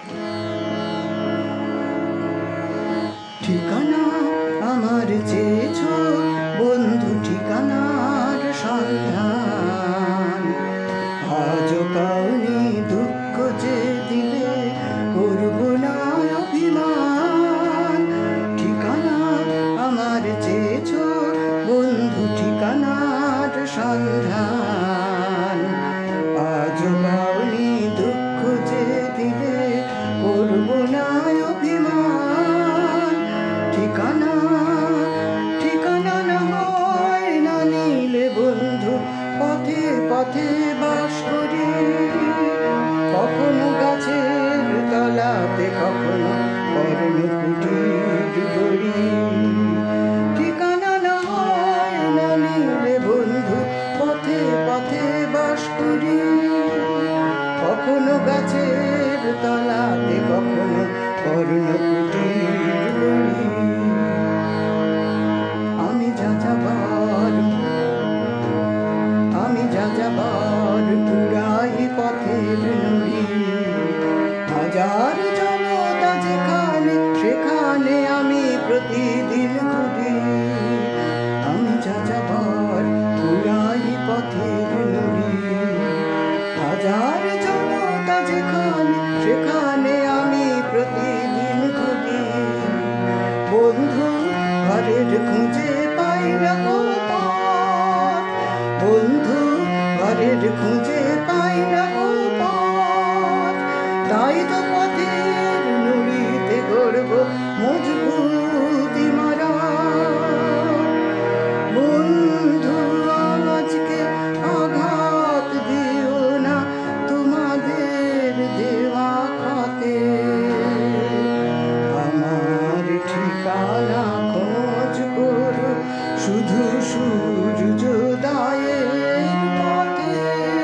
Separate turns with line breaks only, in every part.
ঠিকানা আমার চেয়েছ বন্ধু, ঠিকানার সন্ধান আজও পাওনি, দুঃখ যে দিলে করব না অভিমান। ঠিকানা আমার চেয়েছ বন্ধু, ঠিকানার সন্ধান আজও পাওনি, দুঃখ যে দিলে করব না অভিমান। ঠিকানা ঠিকানা না হয় না নিলে বন্ধু, পথে পথে বাস করি, কখনো গাছের তলাতে, কখনো কর্ণকুটির গড়ি। ঠিকানা না হয় না নিলে বন্ধু, পথে পথে বাস করি, কখনো গাছের তলাতে, কখনো কর্ণকুটির গড়ি। আমি যাযাবর পুরাই পথের নুড়ি, হাজার জনতা যেখানে সেখানে আমি প্রতিদিন ঘুরি। আমি যাযাবর পুরাই পথের নুড়ি, হাজার জনতা যেখানে সেখানে আমি প্রতিদিন ঘুরি। বন্ধু ঘরের খুঁজে পাই না পথ, বন্ধু ঘরের খুঁজে পাই না পথ, তাই তো পথের নুড়িতে গড়ব মজবুত ইমারত। বন্ধু আজকে আঘাত দিও না তোমাদের দেওয়া খাতে, আমার ঠিকানা খোঁজ করো শুধু সূর্যোদয়ের পথে।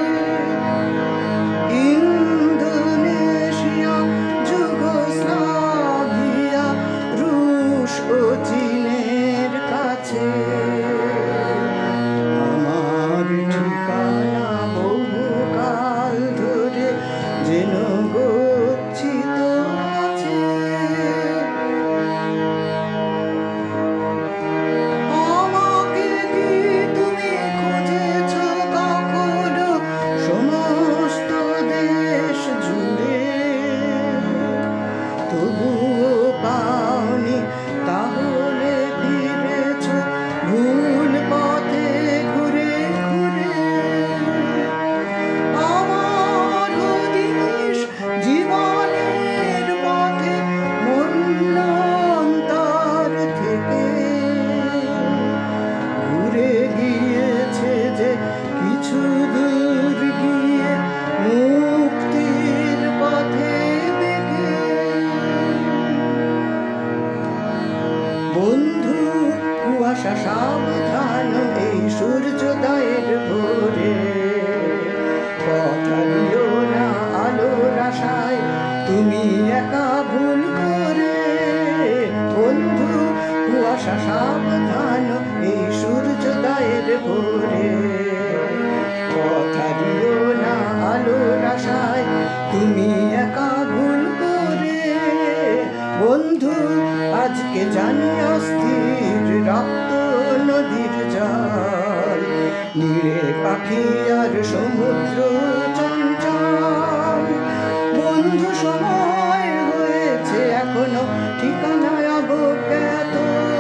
ইন্দোনেশিয়া, যুগোস্লাভিয়া, রুশ ও চীনের কাছে আমার ঠিকানা বহুকাল ধরে যেন গচ্ছিত আছে। আমাকে কি তুমি খুঁজেছ কখনো সমস্ত দেশ জুড়ে, তবুও পাওনি, তাহলে ফিরেছ ভুল পথে ঘুরে ঘুরে। আমার হদিশ জীবনের পথে মন্বন্তর থেকে ঘুরে গিয়েছে যে কিছু দূর গিয়ে মুক্তির পথে বেঁকে। বন্ধু কুয়াশা সাবধান এই সূর্যোদয়ের ভোরে, পথ হারিও না আলোর আশায় তুমি একা ভুল করে। বন্ধু কুয়াশা সাবধান এই সূর্যোদয়ের ভোরে, পথ হারিও না আলোর আশায় তুমি একা ভুল করে। বন্ধু আজকে জানি অস্থির রক্ত নদীর জল, নীড়ে পাখি আর সমুদ্র চঞ্চল। বন্ধু সময় হয়েছে এখনো ঠিকানায় অজ্ঞাত,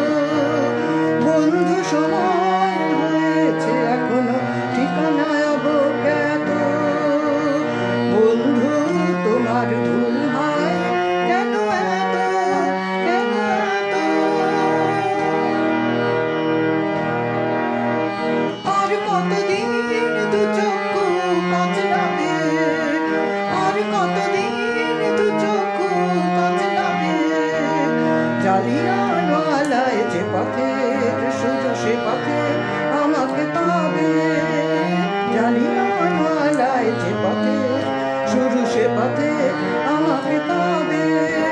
বন্ধু সময় হয়েছে এখনো ঠিকানায় অজ্ঞাত। বন্ধু তোমার ভুল হয় কেন এত, কেন এত? আর কতদিন দু চক্ষু কচলাবে, আর কতদিন দু চক্ষু কচলাবে। জালিয়ানওয়ালায় যে পথের শুধু সে পথে আমাকে পাবে, জালিয়ানওয়ালায় যে পথের শুরু সে পথে আমাকে পাবে।